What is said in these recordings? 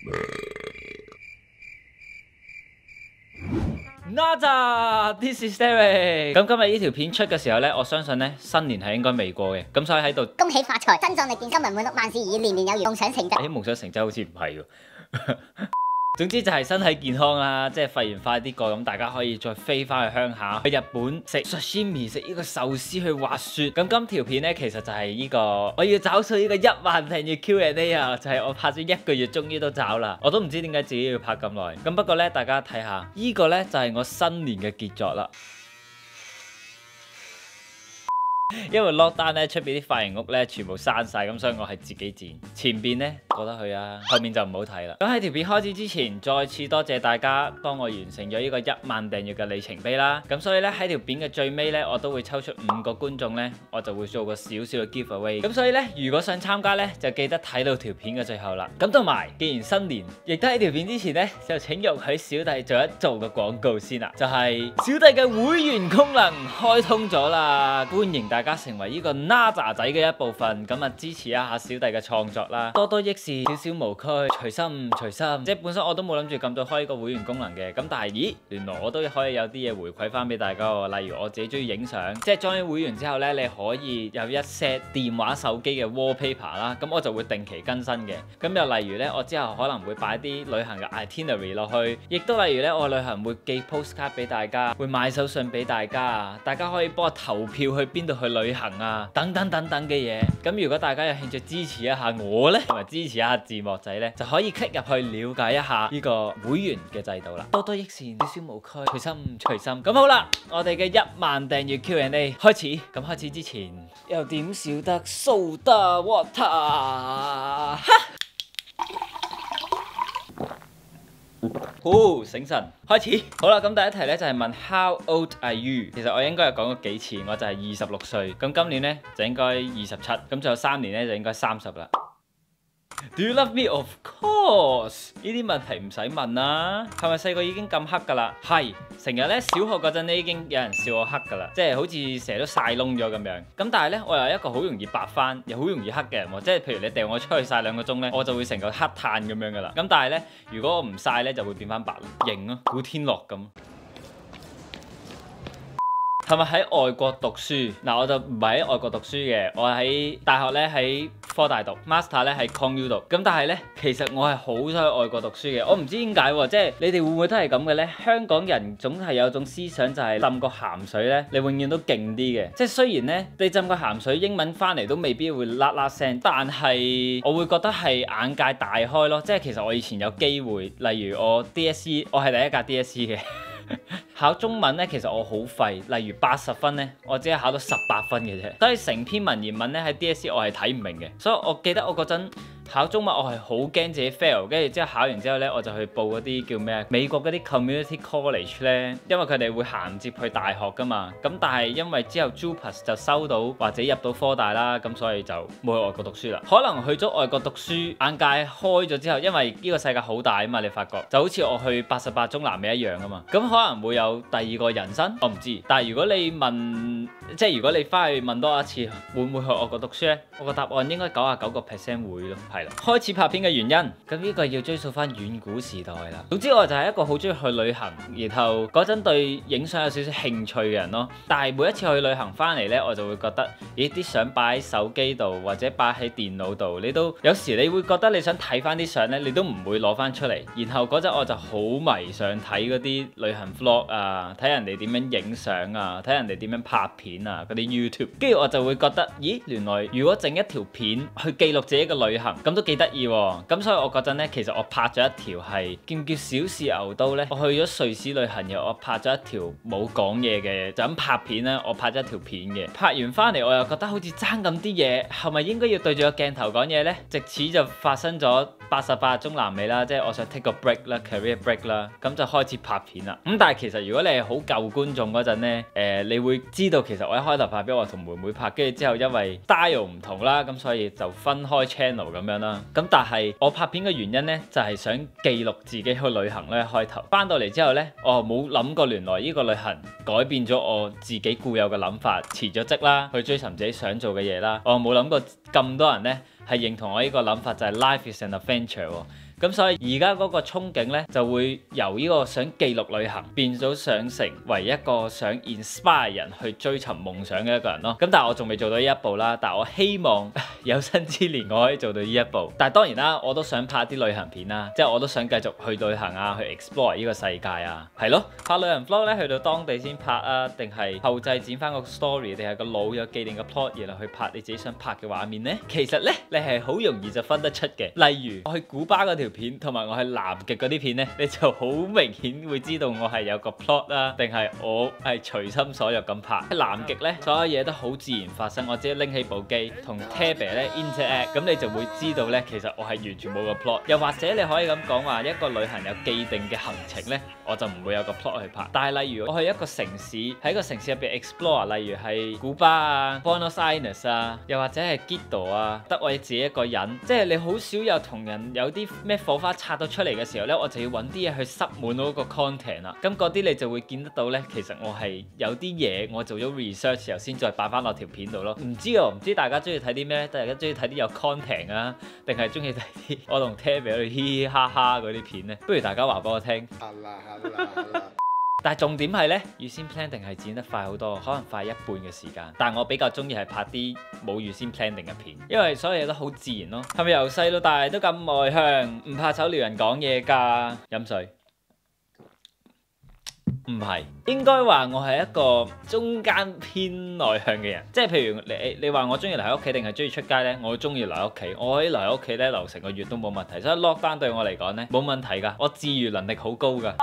Naza，this is Derek。咁今日呢條片出嘅時候呢，我相信呢新年係應該未過嘅，咁所以喺度恭喜發財，身壯力健，金銀滿屋，萬事如意，年年有餘，夢想成真。 夢想成真好似唔係喎。總之就係身體健康啦，即係肺炎快啲過，咁大家可以再飛翻去鄉下，去日本食 sashimi， 食呢個壽司，去滑雪。咁今條片呢，其實就係呢個我要找數呢個1萬訂閱 Q&A 啊，就係我拍咗1個月，終於都找啦。我都唔知點解自己要拍咁耐。咁不過呢，大家睇下呢個呢，就係我新年嘅傑作啦。因為 lockdown 咧，出邊啲髮型屋咧全部閂晒，咁所以我係自己剪。前邊咧過得去啊，後面就唔好睇啦。咁喺條片開始之前，再次多謝大家幫我完成咗呢個1萬訂閱嘅里程碑啦。咁所以咧喺條片嘅最尾咧，我都會抽出5個觀眾咧，我就會做個少少嘅 giveaway。咁所以咧，如果想參加咧，就記得睇到條片嘅最後啦。咁同埋，既然新年，亦都喺條片之前咧，就請容許小弟做個廣告先啦。就係小弟嘅會員功能開通咗啦，歡迎大家成為呢個 Naza 仔嘅一部分，咁啊支持一下小弟嘅創作啦，多多益善，少少無拘，隨心隨心。即係本身我都冇諗住咁早開呢個會員功能嘅，咁但係咦，原來我都可以有啲嘢回饋翻俾大家喎。例如我自己中意影相，即係裝咗會員之後呢，你可以有一 set 電話手機嘅 wallpaper 啦，咁我就會定期更新嘅。咁又例如呢，我之後可能會擺啲旅行嘅 itinerary 落去，亦都例如呢，我旅行會寄 postcard 俾大家，會買手信俾大家啊，大家可以幫我投票去邊度去旅行啊，等等嘅嘢。咁如果大家有興趣支持一下我呢，同埋支持一下字幕仔呢，就可以 click 入去了解一下呢個會員嘅制度啦。多多益善，少少無拘，隨心隨心。咁好啦，我哋嘅1萬訂閱 Q&A 開始。咁開始之前，又點少得 Soda Water？好，醒神，開始。好啦，咁第一題咧就係問 How old are you？ 其實我應該有講過幾次，我就係26歲。咁今年咧就應該27，咁仲有3年咧就應該30啦。Do you love me? Of course。呢啲問題唔使問啦。係咪細個已經咁黑㗎啦？係，成日咧小學嗰陣咧已經有人笑我黑㗎啦，即係好似成日都曬燶咗咁樣。咁但係咧我又係一個好容易白翻又好容易黑嘅人喎，即係譬如你掉我出去曬2個鐘咧，我就會成個黑炭咁樣㗎啦。咁但係咧如果我唔曬咧就會變翻白，型咯，古天樂咁。係咪喺外國讀書？嗱，我就唔係喺外國讀書嘅，我喺大學咧喺科大讀 ，master 咧喺 ConU 讀。咁但係咧，其實我係好想去外國讀書嘅。我唔知點解喎，即係你哋會唔會都係咁嘅咧？香港人總係有種思想就係浸個鹹水咧，你永遠都勁啲嘅。即係雖然咧，你浸個鹹水英文翻嚟都未必會啦啦聲，但係我會覺得係眼界大開咯。即係其實我以前有機會，例如我 DSE， 我係第一屆 DSE 嘅。考中文咧，其實我好廢，例如80分咧，我只係考到18分嘅啫，所以成篇文言文咧喺 DSE 我係睇唔明嘅，所以我記得我嗰陣考中文我係好驚自己 fail， 跟住之後考完之後咧，我就去報嗰啲叫咩啊？美國嗰啲 community college 咧，因為佢哋會銜接去大學噶嘛，咁但係因為之後 JUPAS 就收到或者入到科大啦，咁所以就冇去外國讀書啦。可能去咗外國讀書，眼界開咗之後，因為呢個世界好大啊嘛，你發覺就好似我去88中南美一樣啊嘛，咁可能會有第二個人生，我唔知。但係如果你問，即係如果你翻去問多一次，會唔會去外國讀書咧？我個答案應該99%會咯，係啦。開始拍片嘅原因，咁呢個要追溯翻遠古時代啦。總之我就係一個好中意去旅行，然後嗰陣對影相有少少興趣嘅人咯。但係每一次去旅行翻嚟咧，我就會覺得，咦，啲相擺喺手機度或者擺喺電腦度，你都有時你會覺得你想睇翻啲相咧，你都唔會攞翻出嚟。然後嗰陣我就好迷上睇嗰啲旅行 vlog 啊，睇人哋點樣影相啊，睇人哋點樣拍片啊，嗰啲 YouTube， 跟住我就會覺得，咦，原來如果整一條片去記錄自己嘅旅行，咁都幾得意喎。咁所以我嗰陣咧，其實我拍咗一條係叫唔叫小試牛刀咧？我去咗瑞士旅行又我拍咗一條冇講嘢嘅，就咁拍片啦。我拍咗一條片嘅，拍完翻嚟我又覺得好似爭咁啲嘢，係咪應該要對住個鏡頭講嘢咧？直此就發生咗88中南美啦，即係我想 take 個 break 啦 ，career break 啦，咁就開始拍片啦。咁但係其實如果你係好舊觀眾嗰陣咧，你會知道其實我一開頭拍俾我同妹妹拍，跟住之後因為 style 唔同啦，咁所以就分開 channel 咁樣啦。咁但係我拍片嘅原因咧，就係想記錄自己去旅行咧。開頭翻到嚟之後咧，我冇諗過原來呢個旅行改變咗我自己固有嘅諗法，辭咗職啦，去追尋自己想做嘅嘢啦。我冇諗過咁多人咧係認同我呢個諗法，就係 life is an adventure 喎。 咁所以而家嗰個憧憬咧就會由呢個想記錄旅行變咗想成為一個想 inspire 人去追尋夢想嘅一個人咯。咁但係我仲未做到呢一步啦，但係我希望有生之年我可以做到呢一步。但係當然啦，我都想拍啲旅行片啦，即係我都想繼續去旅行啊，去 explore 呢個世界啊，係咯。拍旅行 vlog 咧去到當地先拍啊，定係後製剪翻個 story， 定係個腦有既定嘅 plot 然後去拍你自己想拍嘅畫面呢？其實咧你係好容易就分得出嘅。例如我去古巴嗰條片同埋我去南極嗰啲片呢，你就好明顯會知道我係有個 plot 啦，定係我係隨心所欲咁拍。喺南極呢，所有嘢都好自然發生，我只係拎起部機同 Tabe 咧 interact， 咁你就會知道呢，其實我係完全冇個 plot。又或者你可以咁講話，一個旅行有既定嘅行程呢，我就唔會有個 plot 去拍。但係例如我去一個城市，喺個城市入邊 explore， 例如係古巴啊、Buenos Aires 啊，又或者係 Quito 啊，得我自己一個人，即係你好少有同人有啲咩火花擦到出嚟嘅時候呢，我就要揾啲嘢去塞滿嗰個 content 啦。咁嗰啲你就會見得到呢，其實我係有啲嘢我做咗 research 時候先再擺翻落條片度咯。唔知大家中意睇啲咩？大家中意睇啲有 content 啊，定係中意睇啲我同 Tabe 喺度嘻嘻哈哈嗰啲片呢？不如大家話俾我聽。但係重點係呢，預先 plan 定係剪得快好多，可能快一半嘅時間。但係我比較中意係拍啲冇預先 plan 定嘅片，因為所有嘢都好自然咯。係咪由細到大都咁外向，唔怕醜撩人講嘢㗎？飲水。唔係，應該話我係一個中間偏內向嘅人，即係譬如你話我中意留喺屋企定係中意出街呢？我中意留喺屋企，我可以留喺屋企咧留成個月都冇問題，所以 lockdown 對我嚟講呢，冇問題㗎，我治癒能力好高㗎。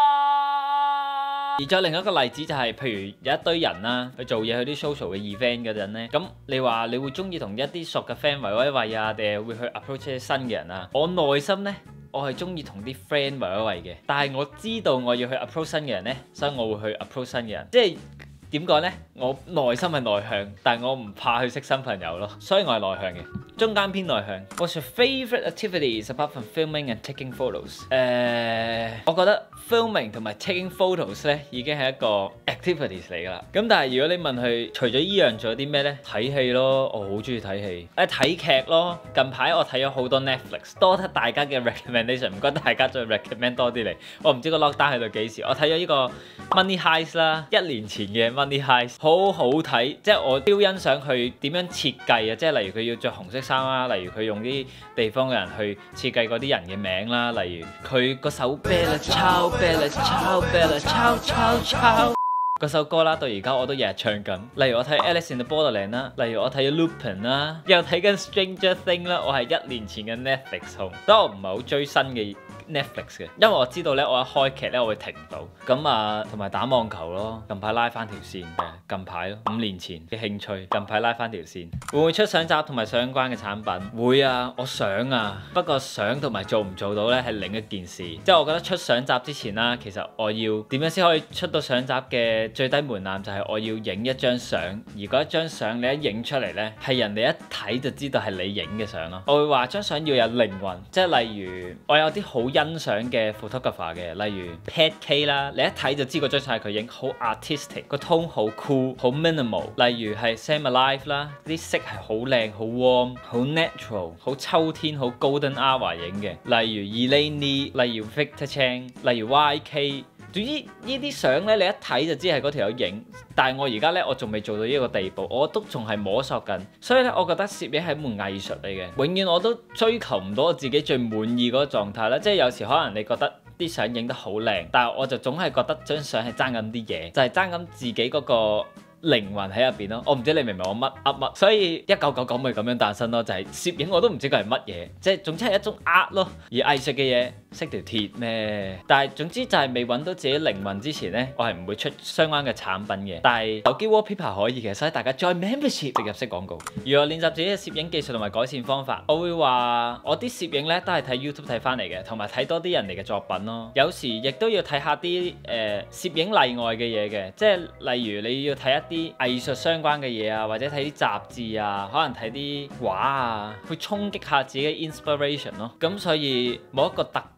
而再另一個例子就係，譬如有一堆人啦，去做嘢去啲 social 嘅 event 嗰陣呢，咁你話你會中意同一啲熟嘅 friend 圍一圍啊，定係會去 approach 一啲新嘅人啊？我內心呢，我係中意同啲 friend 圍一圍嘅，但係我知道我要去 approach 新嘅人呢，所以我會去 approach 新嘅人，即係點講呢？我內心係內向，但係我唔怕去識新朋友咯，所以我係內向嘅，中間偏內向。What's your favourite activities apart from filming and taking photos？我覺得 filming 同埋 taking photos 咧已經係一個 activities 嚟㗎啦。咁但係如果你問佢除咗依樣仲有啲咩呢？睇戲咯，我好中意睇戲。睇劇咯，近排我睇咗好多 Netflix， 多得大家嘅 recommendation， 唔該大家再 recommend 多啲嚟。我唔知個 lockdown 喺度幾時，我睇咗呢個 Money Heist 啦，1年前嘅 Money Heist， 好好睇，即係我超欣賞佢點樣設計啊！即係例如佢要着紅色衫啦，例如佢用啲地方嘅人去設計嗰啲人嘅名啦，例如佢個手 Bella Ciao Bella Ciao Bella Ciao Ciao Ciao 嗰首歌啦，到而家我都日日唱緊。例如我睇 Alice in the Borderland 啦，例如我睇 Lupin 啦，又睇緊 Stranger Things 啦。我係1年前嘅 Netflix 控，所以我唔係好追新嘅 Netflix 嘅，因為我知道咧，我一開劇咧我會停唔到。咁啊，同埋打網球咯，近排拉翻條線嘅，近排咯，5年前嘅興趣，近排拉翻條線。會唔會出相集同埋相關嘅產品？會啊，我想啊，不過想同埋做唔做到咧係另一件事。即係我覺得出相集之前啦，其實我要點樣先可以出到相集嘅最低門檻就係我要影一張相，而嗰一張相你一影出嚟咧，係人哋一睇就知道係你影嘅相咯。我會話張相要有靈魂，即係例如我有啲好欣賞嘅 photographer 嘅，例如 Pat K 啦，你一睇就知嗰張相係佢影，好 artistic， 個 tone 好 cool， 好 minimal。例如係 Sam Alive 啦，啲色係好靚，好 warm， 好 natural， 好秋天，好 golden hour 影嘅。例如 Elaine Lee， 例如 Victor Chang， 例如 YK。總之呢啲相咧，你一睇就知係嗰條友影。但係我而家咧，我仲未做到呢個地步，我都仲係摸索緊。所以咧，我覺得攝影係一門藝術嚟嘅，永遠我都追求唔到我自己最滿意嗰個狀態啦。即係有時可能你覺得啲相影得好靚，但係我就總係覺得張相係爭緊啲嘢，就係爭緊自己嗰個靈魂喺入邊咯。我唔知你明唔明我乜噏乜，所以1999咪咁樣誕生咯。就係攝影我都唔知佢係乜嘢，即係總之係一種 art 咯。而藝術嘅嘢識條鐵咩？但係總之就係未揾到自己靈魂之前呢，我係唔會出相關嘅產品嘅。但係手機 wallpaper 可以嘅，所以大家 join membership 植入式廣告。如何練習自己嘅攝影技術同埋改善方法？我會話我啲攝影呢都係睇 YouTube 睇翻嚟嘅，同埋睇多啲人哋嘅作品咯。有時亦都要睇下啲攝影例外嘅嘢嘅，即係例如你要睇一啲藝術相關嘅嘢啊，或者睇啲雜誌啊，可能睇啲畫啊，去衝擊下自己嘅 inspiration 咯。咁所以冇一個特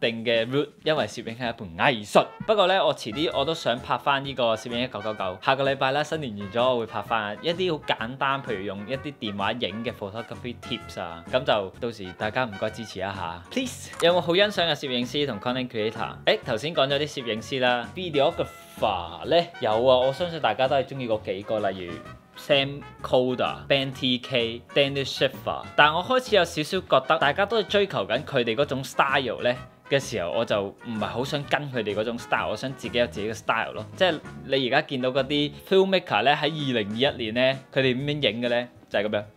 定嘅 route，因為攝影係一門藝術。不過呢，我遲啲我都想拍翻呢個攝影1999。下個禮拜啦，新年完咗我會拍翻一啲好簡單，譬如用一啲電話影嘅 photography tips 啊，咁就到時大家唔該支持一下 ，please。有冇好欣賞嘅攝影師同 content creator？頭先講咗啲攝影師啦 ，videographer 咧有啊，我相信大家都係中意嗰幾個，例如 Sam Coder、Ben TK、Daniel Schiffer。但係我開始有少少覺得大家都係追求緊佢哋嗰種 style 咧嘅時候，我就唔係好想跟佢哋嗰種 style， 我想自己有自己嘅 style 咯。即係你而家見到嗰啲 filmmaker 咧喺2021年咧，佢哋點樣影嘅咧，就係咁樣。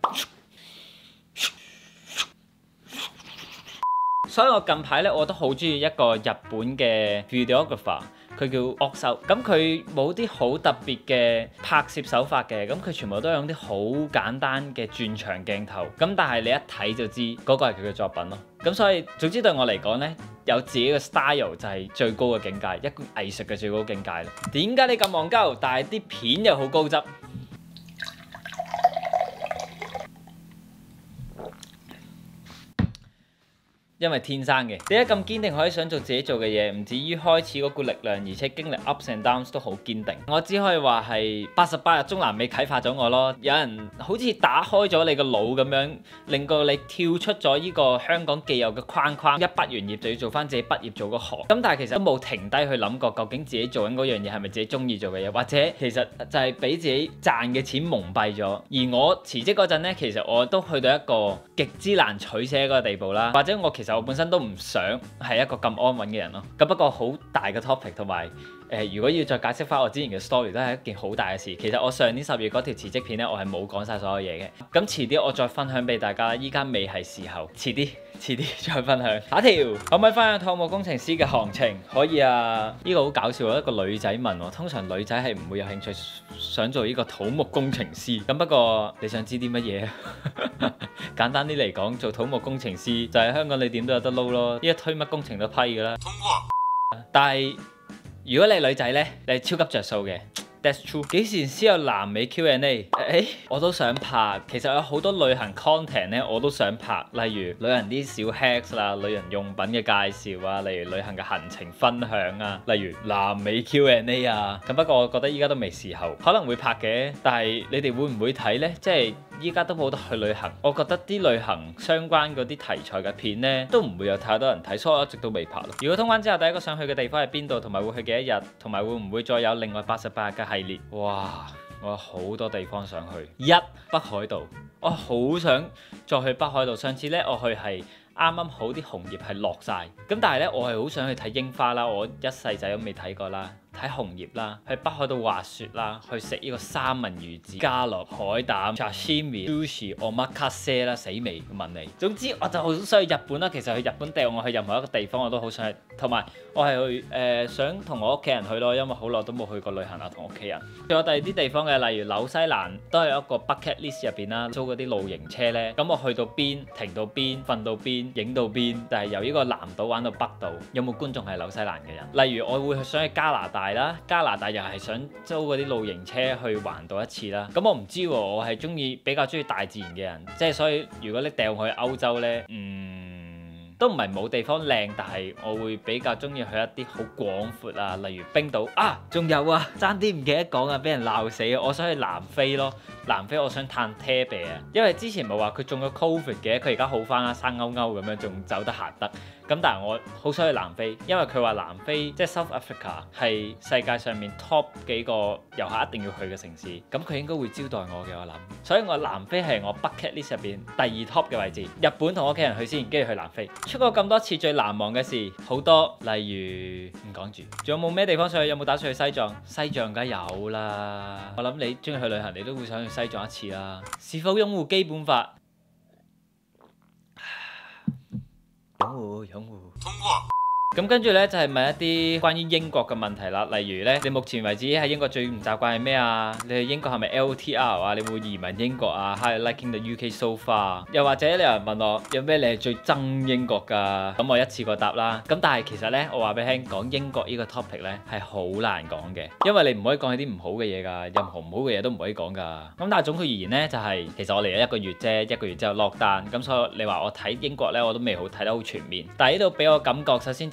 所以我近排咧，我都好中意一個日本嘅 videographer， 佢叫惡秀。咁佢冇啲好特別嘅拍攝手法嘅，咁佢全部都用啲好簡單嘅轉場鏡頭。咁但係你一睇就知嗰個係佢嘅作品咯。咁所以總之對我嚟講咧，有自己嘅 style 就係最高嘅境界，一個藝術嘅最高境界啦。點解你咁戇鳩，但係啲片又好高質？因為天生嘅，點解咁堅定可以想做自己做嘅嘢，唔至於開始嗰股力量，而且經歷 ups and downs 都好堅定。我只可以話係88日中南美啟發咗我咯。有人好似打開咗你個腦咁樣，令到你跳出咗呢個香港既有嘅框框，一畢完業就要做翻自己畢業做嗰行。咁但係其實都冇停低去諗過，究竟自己做緊嗰樣嘢係咪自己中意做嘅嘢，或者其實就係俾自己賺嘅錢蒙蔽咗。而我辭職嗰陣呢，其實我都去到一個極之難取捨嗰個地步啦，或者其實我本身都唔想係一個咁安穩嘅人咯。咁不過好大嘅 topic 同埋如果要再解釋翻我之前嘅 story 都係一件好大嘅事。其實我上年10月嗰條辭職片咧，我係冇講晒所有嘢嘅。咁遲啲我再分享俾大家，依家未係時候，遲啲再分享。下一條可唔可以分享土木工程師嘅行情？可以啊。呢個好搞笑喎，一個女仔問喎。通常女仔係唔會有興趣想做呢個土木工程師。咁不過你想知啲乜嘢？簡單啲嚟講，做土木工程師就係香港你點都有得撈咯。依家推乜工程都批㗎啦。通過。但係如果你係女仔呢，你係超級着數嘅。That's true。幾時先有南美 Q&A？我都想拍。其實有好多旅行 content 咧，我都想拍。例如旅行啲小 hacks 啦，旅行用品嘅介紹啊，例如旅行嘅行程分享啊，例如南美 Q&A 啊。咁不過我覺得依家都未時候，可能會拍嘅。但係你哋會唔會睇呢？即係依家都冇得去旅行，我覺得啲旅行相關嗰啲題材嘅片呢，都唔會有太多人睇，所以我一直都未拍咯。如果通關之後第一個想去嘅地方係邊度，同埋會去幾多日，同埋會唔會再有另外88日嘅系列？哇！我有好多地方想去。北海道，我好想再去北海道。上次呢，我去係啱啱好啲紅葉係落晒，咁但係呢，我係好想去睇櫻花啦，我一世仔都未睇過啦。睇紅葉啦，去北海道滑雪啦，去食呢個三文魚子、加樂海膽、sashimi、sushi、omakase 啦，死未問你。總之我就好想去日本啦。其實去日本掉我去任何一個地方我都好想去，同埋我係去想同我屋企人去咯，因為好耐都冇去過旅行啦，同屋企人。仲有第二啲地方嘅，例如紐西蘭都係一個 bucket list 入邊啦，租嗰啲露營車咧，咁我去到邊停到邊瞓到邊影到邊，就係由呢個南島玩到北島。有冇觀眾係紐西蘭嘅人？例如我會想去加拿大啦，加拿大又係想租嗰啲露營車去環島一次啦。咁我唔知喎，我係比較中意大自然嘅人，即係所以如果你掟我去歐洲呢，都唔係冇地方靚，但係我會比較中意去一啲好廣闊啊，例如冰島啊，仲有啊，爭啲唔記得講啊，俾人鬧死啊！我想去南非咯，南非我想探車鼻啊，因為之前咪話佢中咗 Covid 嘅，佢而家好翻啦，生勾勾咁樣，仲走得行得。咁但係我好想去南非，因為佢話南非即係 South Africa 係世界上面 top 幾個遊客一定要去嘅城市，咁佢應該會招待我嘅，我諗。所以我南非係我 bucket list 入邊第2 top 嘅位置。日本同我屋企人去先，跟住去南非。出過咁多次最難忘嘅事好多，例如唔講住。仲有冇咩地方想去？有冇打算去西藏？西藏梗係有啦。我諗你中意去旅行，你都會想去西藏一次啦。是否擁護基本法？擁護。通過。咁跟住咧就係問一啲關於英國嘅問題啦，例如咧你目前為止喺英國最唔習慣係咩啊？你去英國係咪 LTR 啊？你會移民英國啊 ？How are you liking the UK so far？又或者你有人問我有咩你係最憎英國㗎？咁我一次過答啦。咁但係其實咧我話俾你聽，講英國呢個 topic 咧係好難講嘅，因為你唔可以講起啲唔好嘅嘢㗎，任何唔好嘅嘢都唔可以講㗎。咁但係總括而言咧就係、其實我嚟咗1個月啫，1個月之後落單，咁所以你話我睇英國咧我都未好睇得好全面。但係呢度俾我感覺首先就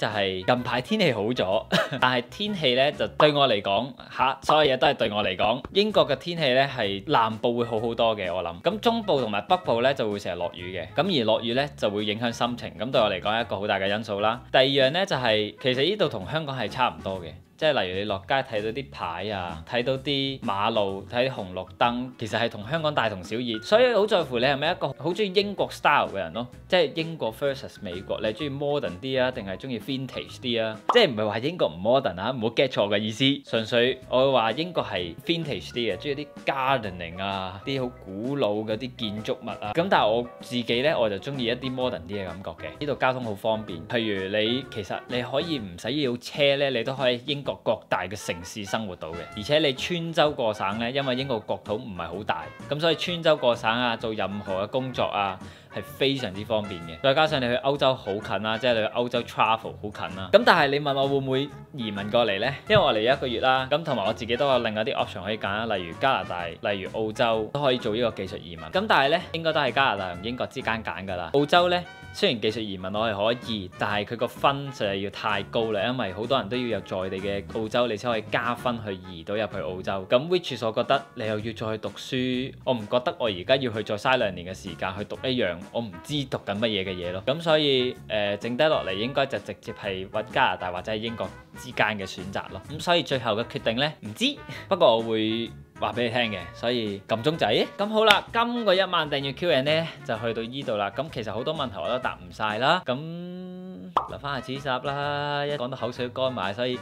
就係近排天氣好咗，但係天氣咧就對我嚟講所有嘢都係對我嚟講，英國嘅天氣咧係南部會好好多嘅，我諗。咁中部同埋北部咧就會成日落雨嘅，咁而落雨咧就會影響心情，咁對我嚟講係一個好大嘅因素啦。第二樣咧就係其實呢度同香港係差唔多嘅。即係例如你落街睇到啲牌啊，睇到啲馬路，睇啲紅綠燈，其實係同香港大同小異，所以好在乎你係咪一個好中意英國 style 嘅人咯，即係英國 versus 美國，你係中意 modern 啲啊，定係中意 vintage 啲啊？即係唔係話英國唔 modern 啊，唔好 get 錯嘅意思，純粹我會話英國係 vintage 啲嘅，中意啲 gardening 啊，啲好古老嗰啲建築物啊。咁但係我自己呢，我就中意一啲 modern 啲嘅感覺嘅。呢度交通好方便，譬如其實你可以唔使要車呢，你都可以各大嘅城市生活到嘅，而且你穿州過省呢，因為英國國土唔係好大，咁所以穿州過省啊，做任何嘅工作啊係非常之方便嘅。再加上你去歐洲好近啦，即係你去歐洲 travel 好近啦。咁但係你問我會唔會移民過嚟呢？因為我嚟咗1個月啦，咁同埋我自己都有另外啲 option 可以揀啦，例如加拿大、例如澳洲都可以做呢個技術移民。咁但係呢，應該都係加拿大同英國之間揀㗎啦。澳洲呢，雖然技術移民我係可以，但係佢個分實在要太高啦，因為好多人都要有在地嘅澳洲，你先可以加分去移到入去澳洲。咁 which is 我覺得你又要再去讀書，我唔覺得我而家要去再嘥2年嘅時間去讀一樣我唔知讀緊乜嘢嘅嘢咯。咁所以剩低落嚟應該就直接係揾加拿大或者係英國之間嘅選擇咯。咁所以最後嘅決定呢，唔知，不過我會話俾你聽嘅，所以撳鐘仔。咁好啦，今個1萬訂閱 Q&A 呢就去到依度啦。咁其實好多問題我都答唔晒啦，咁留翻下次集啦，一講到口水乾埋，所以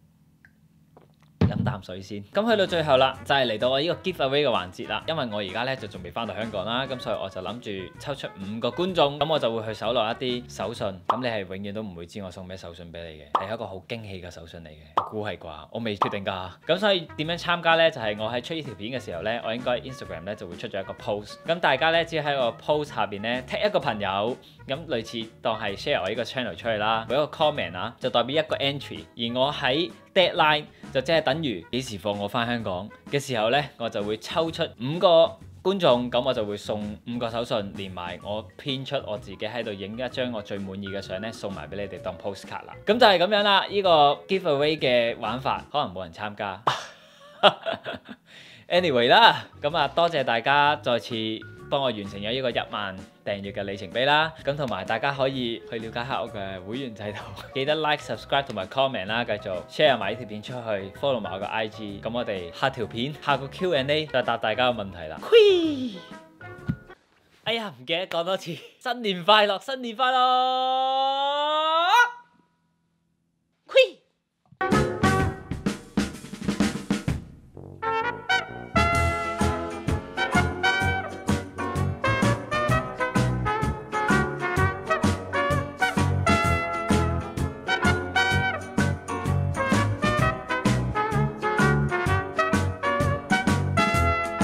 飲啖水先。咁去到最後啦，就係嚟到我呢個 giveaway 嘅環節啦。因為我而家咧就仲未翻到香港啦，咁所以我就諗住抽出5個觀眾，咁我就會去搜羅一啲手信。咁你係永遠都唔會知我送咩手信俾你嘅，係一個好驚喜嘅手信嚟嘅。我估係啩，我未決定㗎。咁所以點樣參加呢？就係我喺出呢條片嘅時候呢，我應該 Instagram 咧就會出咗一個 post。咁大家呢，只要喺個 post 下邊呢 tag 一個朋友，咁類似當係 share 我呢個 channel 出去啦，每一個 comment 啊就代表一個 entry。而我喺 deadline 就即係等於幾時放我翻香港嘅時候呢，我就會抽出5個觀眾，咁我就會送5個手信，連埋我編出我自己喺度影一張我最滿意嘅相呢，送埋俾你哋當 postcard 啦。咁就係咁樣啦，呢個 giveaway 嘅玩法可能冇人參加。Anyway 啦，咁啊多謝大家再次幫我完成咗呢個1萬訂閱嘅里程碑啦，咁同埋大家可以去了解下我嘅會員制度，記得 like、subscribe 同埋 comment 啦，繼續 share 埋呢條片出去 ，follow 埋我個 IG，咁我哋下條片下個 Q&A 再答大家嘅問題啦。哎呀，唔記得講多次，新年快樂，新年快樂！